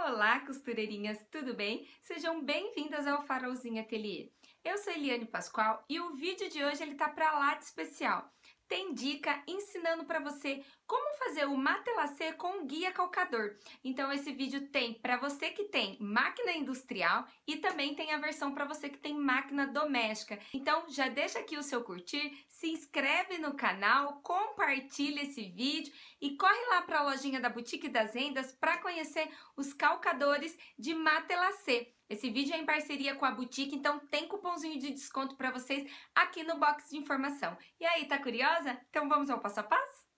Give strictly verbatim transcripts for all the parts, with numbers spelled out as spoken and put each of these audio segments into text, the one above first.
Olá, costureirinhas, tudo bem? Sejam bem-vindas ao Farolzinho Ateliê. Eu sou Eliane Pascoal e o vídeo de hoje ele tá pra lá de especial. Tem dica ensinando para você como fazer o matelacê com o guia calcador. Então esse vídeo tem para você que tem máquina industrial e também tem a versão para você que tem máquina doméstica. Então já deixa aqui o seu curtir, se inscreve no canal, compartilha esse vídeo e corre lá para a lojinha da Boutique das Rendas para conhecer os calcadores de matelacê. Esse vídeo é em parceria com a Boutique, então tem cupomzinho de desconto para vocês aqui no box de informação. E aí, tá curiosa? Então vamos ao passo a passo?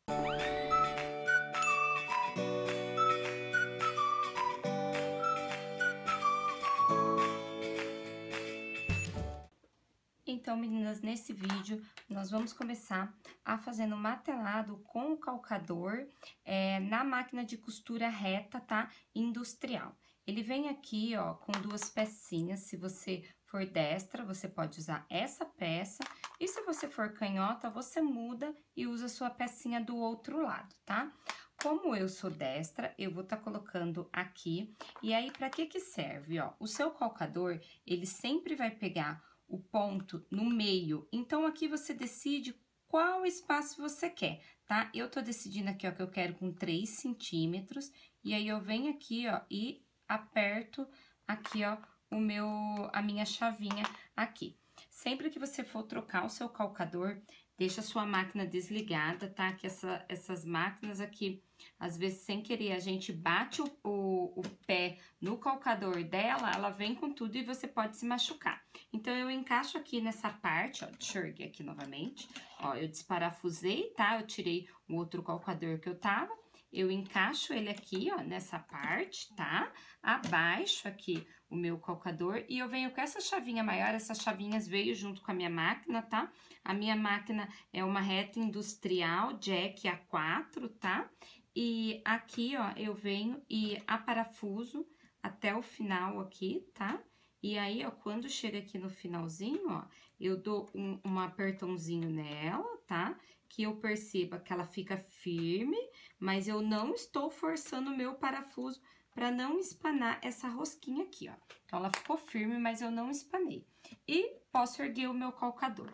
Então, meninas, nesse vídeo nós vamos começar a fazendo matelado com o calcador é, na máquina de costura reta, tá? Industrial. Ele vem aqui, ó, com duas pecinhas. Se você for destra, você pode usar essa peça. E se você for canhota, você muda e usa a sua pecinha do outro lado, tá? Como eu sou destra, eu vou estar tá colocando aqui. E aí, para que que serve, ó? O seu calcador, ele sempre vai pegar o ponto no meio. Então, aqui você decide qual espaço você quer, tá? Eu tô decidindo aqui, ó, que eu quero com três centímetros. E aí, eu venho aqui, ó, e aperto aqui, ó, o meu, a minha chavinha aqui. Sempre que você for trocar o seu calcador, deixa a sua máquina desligada, tá? Que essa, essas máquinas aqui, às vezes, sem querer, a gente bate o, o, o pé no calcador dela, ela vem com tudo e você pode se machucar. Então, eu encaixo aqui nessa parte, ó, deixa eu erguer aqui novamente. Ó, eu desparafusei, tá? Eu tirei o outro calcador que eu tava. Eu encaixo ele aqui, ó, nessa parte, tá? Abaixo aqui o meu calcador e eu venho com essa chavinha maior, essas chavinhas veio junto com a minha máquina, tá? A minha máquina é uma reta industrial Jack A quatro, tá? E aqui, ó, eu venho e aparafuso até o final aqui, tá? E aí, ó, quando chega aqui no finalzinho, ó, eu dou um, um apertãozinho nela, tá? Que eu perceba que ela fica firme, mas eu não estou forçando o meu parafuso para não espanar essa rosquinha aqui, ó. Então, ela ficou firme, mas eu não espanei. E posso erguer o meu calcador.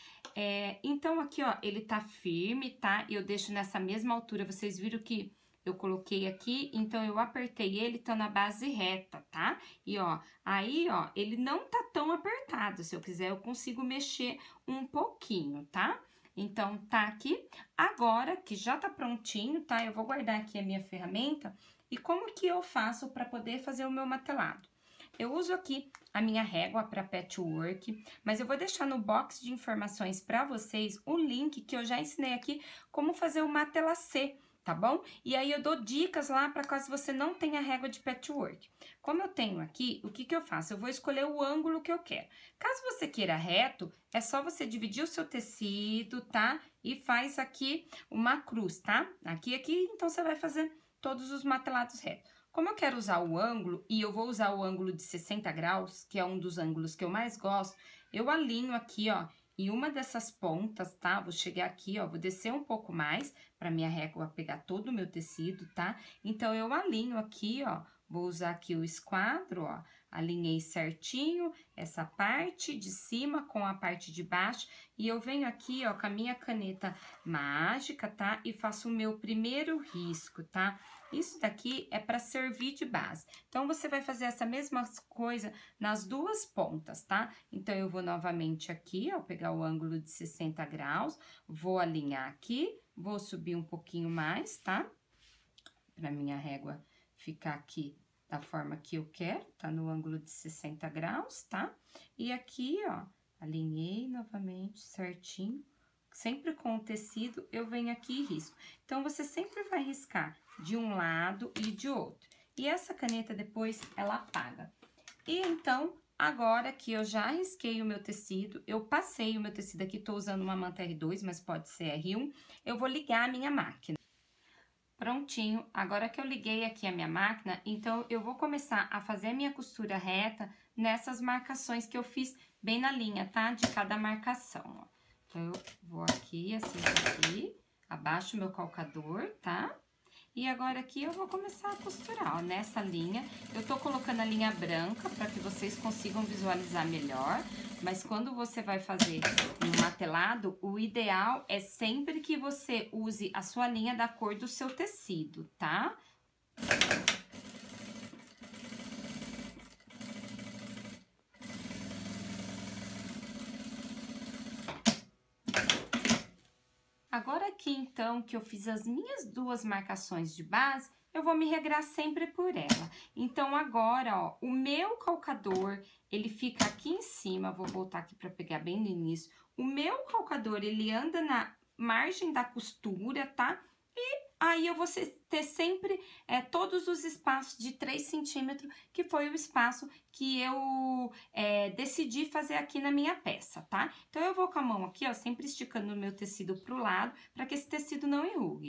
É, então, aqui, ó, ele tá firme, tá? E eu deixo nessa mesma altura, vocês viram que eu coloquei aqui, então eu apertei ele, tá na base reta, tá? E, ó, aí, ó, ele não tá tão apertado. Se eu quiser, eu consigo mexer um pouquinho, tá? Então, tá aqui. Agora, que já tá prontinho, tá? Eu vou guardar aqui a minha ferramenta. E como que eu faço para poder fazer o meu matelado? Eu uso aqui a minha régua para patchwork, mas eu vou deixar no box de informações para vocês o link que eu já ensinei aqui como fazer o matelacê, tá bom? E aí eu dou dicas lá para caso você não tenha régua de patchwork. Como eu tenho aqui, o que que eu faço? Eu vou escolher o ângulo que eu quero. Caso você queira reto, é só você dividir o seu tecido, tá? E faz aqui uma cruz, tá? Aqui, aqui, então você vai fazer todos os matelados retos. Como eu quero usar o ângulo, e eu vou usar o ângulo de sessenta graus, que é um dos ângulos que eu mais gosto, eu alinho aqui, ó, em uma dessas pontas, tá? Vou chegar aqui, ó, vou descer um pouco mais, pra minha régua pegar todo o meu tecido, tá? Então, eu alinho aqui, ó, vou usar aqui o esquadro, ó, alinhei certinho essa parte de cima com a parte de baixo, e eu venho aqui, ó, com a minha caneta mágica, tá? E faço o meu primeiro risco, tá? Isso daqui é para servir de base. Então, você vai fazer essa mesma coisa nas duas pontas, tá? Então, eu vou novamente aqui, ó, pegar o ângulo de sessenta graus, vou alinhar aqui, vou subir um pouquinho mais, tá? Pra minha régua ficar aqui da forma que eu quero, tá? No ângulo de sessenta graus, tá? E aqui, ó, alinhei novamente certinho. Sempre com o tecido, eu venho aqui e risco. Então, você sempre vai riscar de um lado e de outro. E essa caneta, depois, ela apaga. E então, agora que eu já risquei o meu tecido, eu passei o meu tecido aqui, tô usando uma manta R dois, mas pode ser R um, eu vou ligar a minha máquina. Prontinho, agora que eu liguei aqui a minha máquina, então, eu vou começar a fazer a minha costura reta nessas marcações que eu fiz bem na linha, tá? De cada marcação, ó. Então, eu vou aqui, assim, aqui, abaixo o meu calcador, tá? E agora aqui eu vou começar a costurar, ó, nessa linha. Eu tô colocando a linha branca para que vocês consigam visualizar melhor. Mas quando você vai fazer um matelado, o ideal é sempre que você use a sua linha da cor do seu tecido, tá? Agora aqui, então, que eu fiz as minhas duas marcações de base, eu vou me regrar sempre por ela. Então, agora, ó, o meu calcador, ele fica aqui em cima, vou voltar aqui para pegar bem no início. O meu calcador, ele anda na margem da costura, tá? E aí, eu vou ter sempre é, todos os espaços de três centímetros, que foi o espaço que eu é, decidi fazer aqui na minha peça, tá? Então, eu vou com a mão aqui, ó, sempre esticando o meu tecido pro lado, para que esse tecido não enrugue.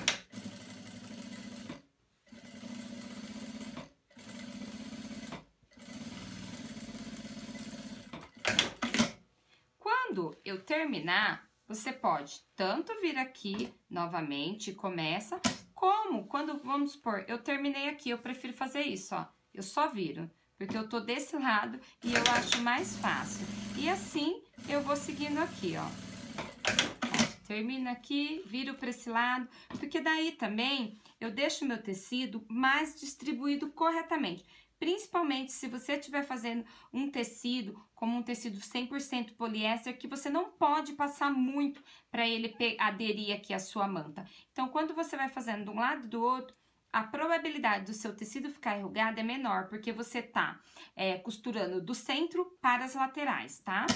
Quando eu terminar, você pode tanto vir aqui novamente e começa, como quando, vamos supor, eu terminei aqui, eu prefiro fazer isso, ó. Eu só viro, porque eu tô desse lado e eu acho mais fácil. E assim, eu vou seguindo aqui, ó. Ó, termino aqui, viro pra esse lado, porque daí também eu deixo o meu tecido mais distribuído corretamente. Principalmente se você estiver fazendo um tecido, como um tecido cem por cento poliéster, que você não pode passar muito para ele aderir aqui à sua manta. Então, quando você vai fazendo de um lado e do outro, a probabilidade do seu tecido ficar enrugado é menor, porque você tá é, costurando do centro para as laterais, tá?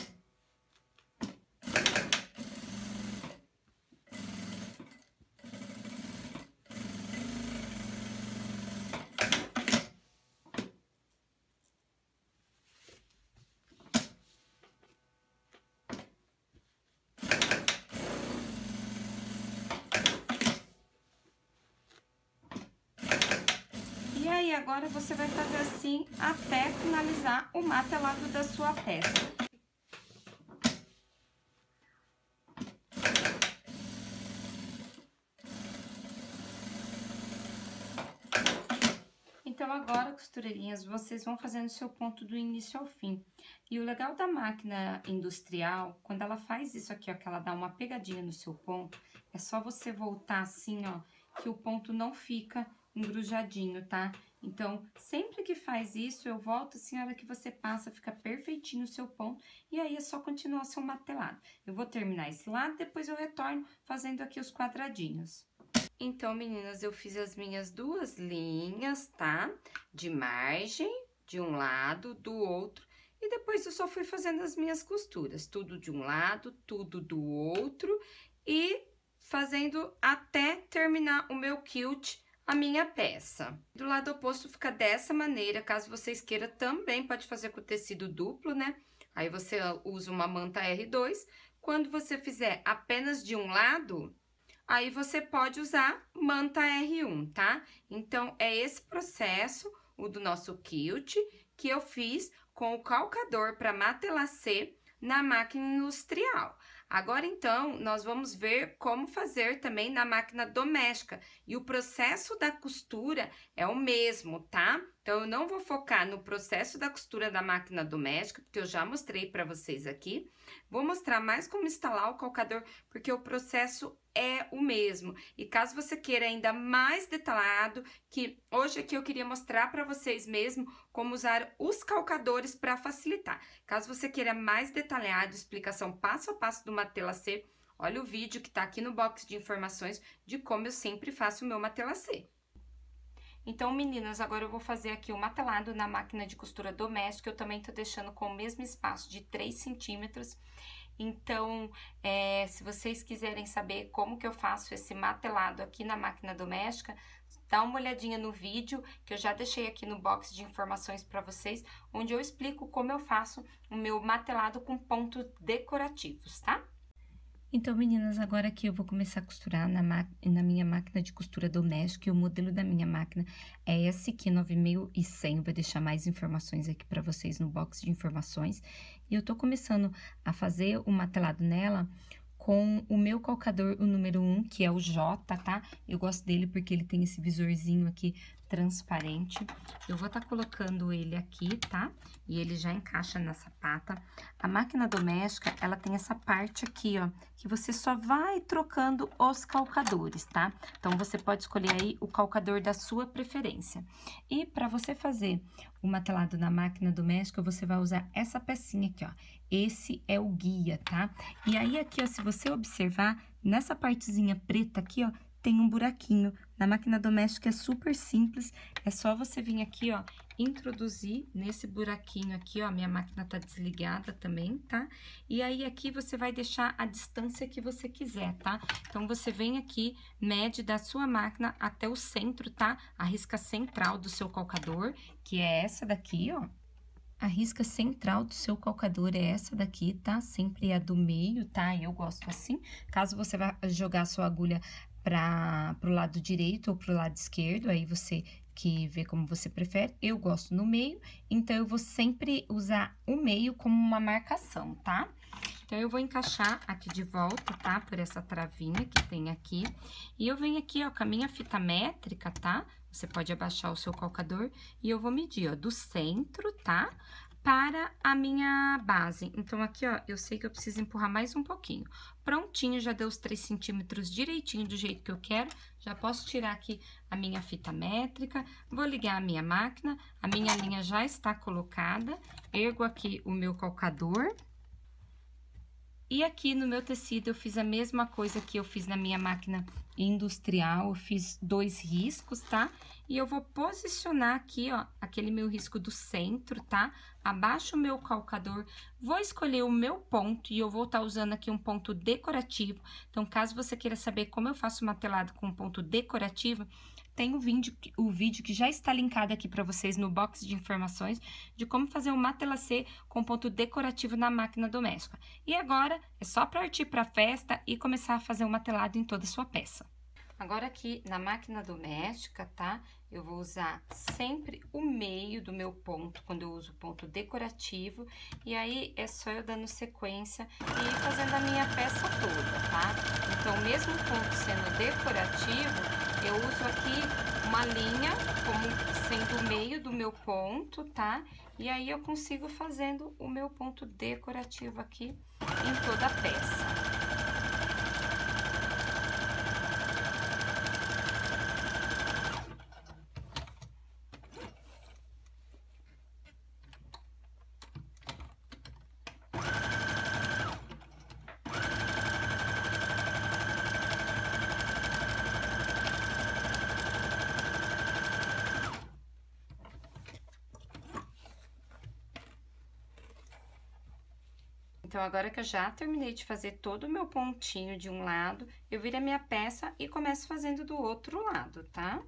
E aí, agora você vai fazer assim até finalizar o matelado da sua peça. Então, agora, costureirinhas, vocês vão fazendo o seu ponto do início ao fim. E o legal da máquina industrial, quando ela faz isso aqui, ó, que ela dá uma pegadinha no seu ponto, é só você voltar assim, ó, que o ponto não fica engrujadinho, tá? Então, sempre que faz isso, eu volto assim, a hora que você passa, fica perfeitinho o seu ponto, e aí é só continuar o seu matelado. Eu vou terminar esse lado, depois eu retorno fazendo aqui os quadradinhos. Então, meninas, eu fiz as minhas duas linhas, tá? De margem, de um lado, do outro, e depois eu só fui fazendo as minhas costuras, tudo de um lado, tudo do outro, e fazendo até terminar o meu quilt, a minha peça. Do lado oposto fica dessa maneira, caso vocês queiram, também pode fazer com tecido duplo, né? Aí você usa uma manta R dois. Quando você fizer apenas de um lado, aí você pode usar manta R um, tá? Então, é esse processo, o do nosso quilt, que eu fiz com o calcador para matelacê na máquina industrial. Agora, então, nós vamos ver como fazer também na máquina doméstica. E o processo da costura é o mesmo, tá? Então, eu não vou focar no processo da costura da máquina doméstica, porque eu já mostrei para vocês aqui. Vou mostrar mais como instalar o calcador, porque o processo é o mesmo. E caso você queira ainda mais detalhado, que hoje aqui eu queria mostrar para vocês mesmo como usar os calcadores para facilitar. Caso você queira mais detalhado, explicação passo a passo do matelacê, olha o vídeo que tá aqui no box de informações de como eu sempre faço o meu matelacê. Então, meninas, agora eu vou fazer aqui o matelado na máquina de costura doméstica. Eu também tô deixando com o mesmo espaço de três centímetros. Então, é, se vocês quiserem saber como que eu faço esse matelado aqui na máquina doméstica, dá uma olhadinha no vídeo que eu já deixei aqui no box de informações para vocês, onde eu explico como eu faço o meu matelado com pontos decorativos, tá? Então, meninas, agora aqui eu vou começar a costurar na, na minha máquina de costura doméstica, e o modelo da minha máquina é esse aqui, nove mil e cem, eu vou deixar mais informações aqui para vocês no box de informações. E eu tô começando a fazer o matelado nela com o meu calcador, o número um, que é o J, tá? Eu gosto dele porque ele tem esse visorzinho aqui transparente. Eu vou estar tá colocando ele aqui, tá? E ele já encaixa na sapata. A máquina doméstica, ela tem essa parte aqui, ó, que você só vai trocando os calcadores, tá? Então, você pode escolher aí o calcador da sua preferência. E para você fazer o matelado na máquina doméstica, você vai usar essa pecinha aqui, ó. Esse é o guia, tá? E aí, aqui, ó, se você observar, nessa partezinha preta aqui, ó, tem um buraquinho. Na máquina doméstica é super simples, é só você vir aqui, ó, introduzir nesse buraquinho aqui, ó, minha máquina tá desligada também, tá? E aí, aqui você vai deixar a distância que você quiser, tá? Então, você vem aqui, mede da sua máquina até o centro, tá? A risca central do seu calcador, que é essa daqui, ó. A risca central do seu calcador é essa daqui, tá? Sempre é do meio, tá? Eu gosto assim. Caso você vá jogar a sua agulha para pro lado direito ou pro lado esquerdo, aí você que vê como você prefere. Eu gosto no meio, então eu vou sempre usar o meio como uma marcação, tá? Então, eu vou encaixar aqui de volta, tá? Por essa travinha que tem aqui. E eu venho aqui, ó, com a minha fita métrica, tá? Você pode abaixar o seu calcador e eu vou medir, ó, do centro, tá? Para a minha base. Então, aqui, ó, eu sei que eu preciso empurrar mais um pouquinho. Prontinho, já deu os três centímetros direitinho do jeito que eu quero. Já posso tirar aqui a minha fita métrica, vou ligar a minha máquina, a minha linha já está colocada. Ergo aqui o meu calcador. E aqui no meu tecido eu fiz a mesma coisa que eu fiz na minha máquina industrial, eu fiz dois riscos, tá? E eu vou posicionar aqui, ó, aquele meu risco do centro, tá? Abaixo o meu calcador, vou escolher o meu ponto e eu vou estar usando aqui um ponto decorativo. Então, caso você queira saber como eu faço matelado com ponto decorativo, tem o vídeo, o vídeo que já está linkado aqui para vocês no box de informações de como fazer um matelacê com ponto decorativo na máquina doméstica. E agora, é só partir para a festa e começar a fazer o matelado em toda a sua peça. Agora aqui na máquina doméstica, tá? Eu vou usar sempre o meio do meu ponto, quando eu uso ponto decorativo. E aí, é só eu dando sequência e ir fazendo a minha peça toda, tá? Então, mesmo o ponto sendo decorativo, eu uso aqui uma linha como sendo o meio do meu ponto, tá? E aí, eu consigo fazendo o meu ponto decorativo aqui em toda a peça. Então, agora que eu já terminei de fazer todo o meu pontinho de um lado, eu viro a minha peça e começo fazendo do outro lado, tá?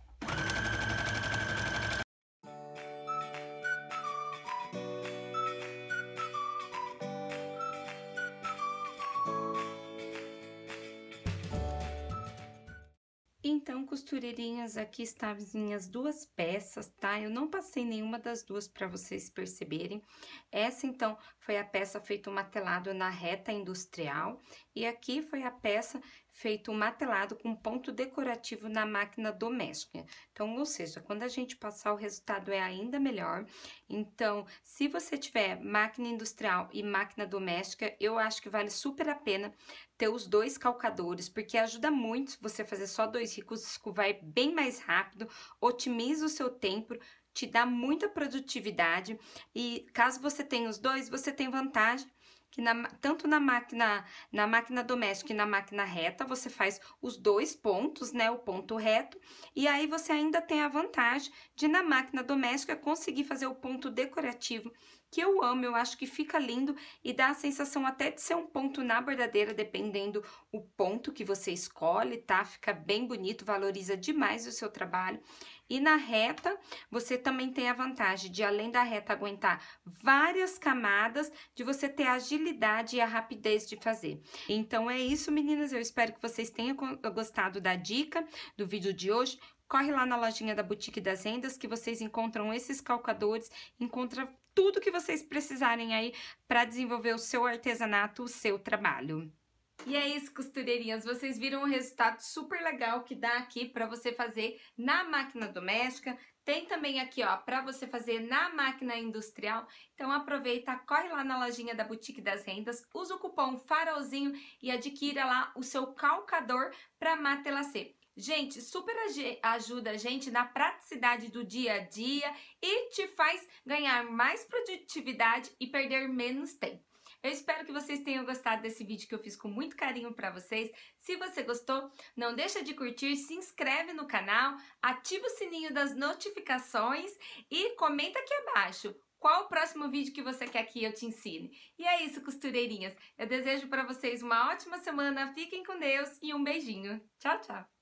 Então, costureirinhas, aqui estão as minhas duas peças, tá? Eu não passei nenhuma das duas para vocês perceberem. Essa, então, foi a peça feita um matelado na reta industrial. E aqui foi a peça feito um matelado com ponto decorativo na máquina doméstica. Então, ou seja, quando a gente passar, o resultado é ainda melhor. Então, se você tiver máquina industrial e máquina doméstica, eu acho que vale super a pena ter os dois calcadores, porque ajuda muito se você fazer só dois riscos, vai bem mais rápido, otimiza o seu tempo, te dá muita produtividade. E caso você tenha os dois, você tem vantagem que na, tanto na máquina, na máquina doméstica e na máquina reta, você faz os dois pontos, né, o ponto reto, e aí você ainda tem a vantagem de na máquina doméstica conseguir fazer o ponto decorativo, que eu amo, eu acho que fica lindo e dá a sensação até de ser um ponto na bordadeira, dependendo o ponto que você escolhe, tá? Fica bem bonito, valoriza demais o seu trabalho. E na reta, você também tem a vantagem de, além da reta aguentar várias camadas, de você ter a agilidade e a rapidez de fazer. Então, é isso, meninas. Eu espero que vocês tenham gostado da dica do vídeo de hoje. Corre lá na lojinha da Boutique das Rendas, que vocês encontram esses calcadores, encontram tudo que vocês precisarem aí para desenvolver o seu artesanato, o seu trabalho. E é isso, costureirinhas, vocês viram o resultado super legal que dá aqui para você fazer na máquina doméstica. Tem também aqui, ó, para você fazer na máquina industrial. Então aproveita, corre lá na lojinha da Boutique das Rendas, usa o cupom FAROLZINHO e adquira lá o seu calcador para matelacê. Gente, super ajuda a gente na praticidade do dia a dia e te faz ganhar mais produtividade e perder menos tempo. Eu espero que vocês tenham gostado desse vídeo que eu fiz com muito carinho para vocês. Se você gostou, não deixa de curtir, se inscreve no canal, ativa o sininho das notificações e comenta aqui abaixo qual o próximo vídeo que você quer que eu te ensine. E é isso, costureirinhas. Eu desejo para vocês uma ótima semana, fiquem com Deus e um beijinho. Tchau, tchau!